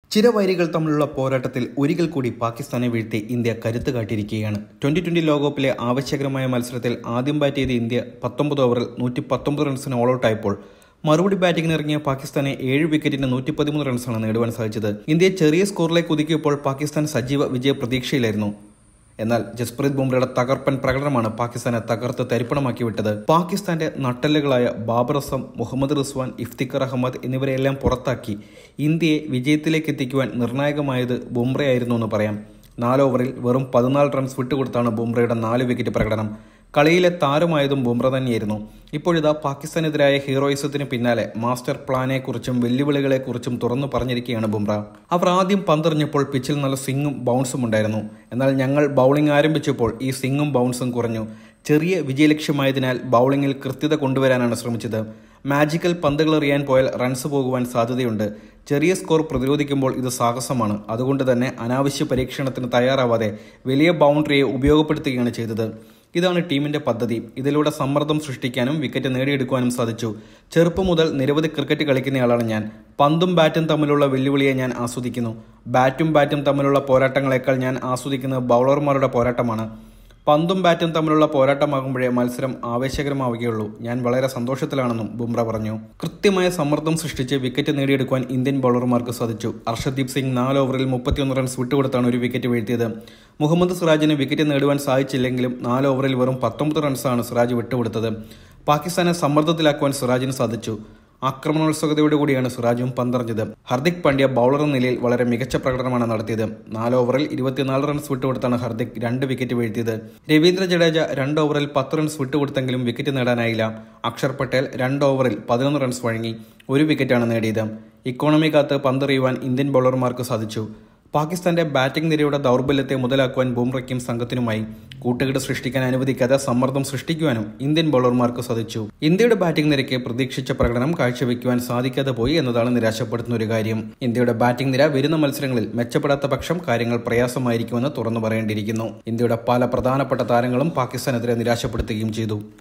ചിരവൈരികൾ തമ്മിലുള്ള പോരാട്ടത്തിൽ ഒരിക്കൽ കൂടി പാകിസ്ഥാനെ വീഴ്ത്തി ഇന്ത്യ കരുത്ത് കാട്ടിയിരിക്കുകയാണ്. 2020 ലോകകപ്പിലെ ആവശ്യകരമായ മത്സരത്തിൽ ആദ്യം ബാറ്റ് ചെയ്ത ഇന്ത്യ 19 ഓവറിൽ 119 റൺസിന് ഓൾ ഔട്ട് ആയപ്പോൾ മറുപടി ബാറ്റിംഗിന് ഇറങ്ങിയ പാകിസ്ഥാനെ 7 വിക്കറ്റിന് 113 റൺസാണ് നേടുവാൻ സാധിച്ചത്. ഇന്ത്യയെ ചെറിയ സ്കോറിലേക്ക് ഒതുക്കിയപ്പോൾ പാകിസ്ഥാൻ സജീവ വിജയ പ്രതീക്ഷയിലായിരുന്നു. എന്നാൽ ജസ്പ്രീത് ബുംറയുടെ തകർപ്പൻ പ്രകടനമാണ് പാകിസ്ഥാനെ തകർത്ത് തരിപ്പണമാക്കി വിട്ടത്. പാകിസ്ഥാന്റെ നട്ടെല്ലുകളായ ബാബർ അസം, മുഹമ്മദ് റിസ്വാൻ, ഇഫ്തിഖർ അഹമ്മദ് എന്നിവരെല്ലാം പുറത്താക്കി ഇന്ത്യയെ വിജയത്തിലേക്ക് എത്തിക്കുവാൻ നിർണായകമായത് ബുംറയായിരുന്നു എന്ന് പറയാം. 4 ഓവറിൽ വെറും 14 റൺസ് വിട്ടുകൊടുത്താണ് ബുംറയുടെ 4 വിക്കറ്റ് പ്രകടനം. കളിയിലെ താരമായതും ബുംറ തന്നെയായിരുന്നു. ഇപ്പോഴിതാ പാകിസ്ഥാനെതിരായ ഹീറോയിസത്തിന് പിന്നാലെ മാസ്റ്റർ പ്ലാനെക്കുറിച്ചും വെല്ലുവിളികളെക്കുറിച്ചും തുറന്നു പറഞ്ഞിരിക്കുകയാണ് ബുംറ. അവർ ആദ്യം പന്തെറിഞ്ഞപ്പോൾ പിച്ചിൽ നല്ല സ്വിങ്ങും ബൗൺസും ഉണ്ടായിരുന്നു. എന്നാൽ ഞങ്ങൾ ബൗളിംഗ് ആരംഭിച്ചപ്പോൾ ഈ സ്വിങ്ങും ബൗൺസും കുറഞ്ഞു. ചെറിയ വിജയലക്ഷ്യമായതിനാൽ ബൗളിംഗിൽ കൃത്യത കൊണ്ടുവരാനാണ് ശ്രമിച്ചത്. മാജിക്കൽ പന്തുകൾ എറിയാൻ പോയാൽ റൺസ് പോകുവാൻ സാധ്യതയുണ്ട്. ചെറിയ സ്കോർ പ്രതിരോധിക്കുമ്പോൾ ഇത് സാഹസമാണ്. അതുകൊണ്ട് തന്നെ അനാവശ്യ പരീക്ഷണത്തിന് തയ്യാറാവാതെ വലിയ ബൗണ്ടറിയെ ഉപയോഗപ്പെടുത്തുകയാണ് ചെയ്തത്. ഇതാണ് ടീമിന്റെ പദ്ധതി. ഇതിലൂടെ സമ്മർദ്ദം സൃഷ്ടിക്കാനും വിക്കറ്റ് നേടിയെടുക്കുവാനും സാധിച്ചു. ചെറുപ്പം മുതൽ നിരവധി ക്രിക്കറ്റ് കളിക്കുന്നയാളാണ് ഞാൻ. പന്തും ബാറ്റും തമ്മിലുള്ള വെല്ലുവിളിയെ ഞാൻ ആസ്വദിക്കുന്നു. ബാറ്റും തമ്മിലുള്ള പോരാട്ടങ്ങളെക്കാൾ ഞാൻ ആസ്വദിക്കുന്നത് ബൗളർമാരുടെ പോരാട്ടമാണ്. പന്തും ബാറ്റും തമ്മിലുള്ള പോരാട്ടമാകുമ്പോഴേ മത്സരം ആവേശകരമാവുകയുള്ളൂ. ഞാൻ വളരെ സന്തോഷത്തിലാണെന്നും ബുംറ പറഞ്ഞു. കൃത്യമായ സമ്മർദ്ദം സൃഷ്ടിച്ച് വിക്കറ്റ് നേടിയെടുക്കുവാൻ ഇന്ത്യൻ ബൗളർമാർക്ക് സാധിച്ചു. അർഷദീപ് സിംഗ് 4 ഓവറിൽ 31 റൺസ് വിട്ടുകൊടുത്താണ് ഒരു വിക്കറ്റ് വീഴ്ത്തിയത്. മുഹമ്മദ് സിറാജിന് വിക്കറ്റ് നേടുവാൻ സാധിച്ചില്ലെങ്കിലും 4 ഓവറിൽ വെറും 19 റൺസാണ് സിറാജ് വിട്ടുകൊടുത്തത്. പാകിസ്ഥാനെ സമ്മർദ്ദത്തിലാക്കുവാൻ സിറാജിന് സാധിച്ചു. ആക്രമണോത്സുകതയോടുകൂടിയാണ് സിറാജും പന്തെറിഞ്ഞത്. ഹർദിക് പാണ്ഡ്യ ബൗളർ എന്ന നിലയിൽ വളരെ മികച്ച പ്രകടനമാണ് നടത്തിയത്. 4 ഓവറിൽ 24 റൺസ് വിട്ടുകൊടുത്താണ് ഹർദിക് 2 വിക്കറ്റ് വീഴ്ത്തിയത്. രവീന്ദ്ര ജഡേജ 2 ഓവറിൽ 10 റൺസ് വിട്ടുകൊടുത്തെങ്കിലും വിക്കറ്റ് നേടാനായില്ല. അക്ഷർ പട്ടേൽ 2 ഓവറിൽ 11 റൺസ് വഴങ്ങി 1 വിക്കറ്റാണ് നേടിയത്. ഇക്കോണമി കാത്ത് പന്തെറിയുവാൻ ഇന്ത്യൻ ബൗളർമാർക്ക് സാധിച്ചു. പാകിസ്ഥാന്റെ ബാറ്റിംഗ് നിരയുടെ ദൗർബല്യത്തെ മുതലാക്കുവാൻ ബുംറയ്ക്കും സംഘത്തിനുമായി. കൂട്ടുകെട്ട് സൃഷ്ടിക്കാൻ അനുവദിക്കാതെ സമ്മർദ്ദം സൃഷ്ടിക്കുവാനും ഇന്ത്യൻ ബൗളർമാർക്ക് സാധിച്ചു. ഇന്ത്യയുടെ ബാറ്റിംഗ് നിരയ്ക്ക് പ്രതീക്ഷിച്ച പ്രകടനം കാഴ്ചവെക്കുവാൻ സാധിക്കാതെ പോയി എന്നതാണ് നിരാശപ്പെടുത്തുന്ന ഒരു കാര്യം. ഇന്ത്യയുടെ ബാറ്റിംഗ് നിര വരുന്ന മത്സരങ്ങളിൽ മെച്ചപ്പെടാത്ത പക്ഷം കാര്യങ്ങൾ പ്രയാസമായിരിക്കുമെന്ന് തുറന്നു പറയേണ്ടിയിരിക്കുന്നു. ഇന്ത്യയുടെ പല പ്രധാനപ്പെട്ട താരങ്ങളും പാകിസ്ഥാനെതിരെ നിരാശപ്പെടുത്തുകയും ചെയ്തു.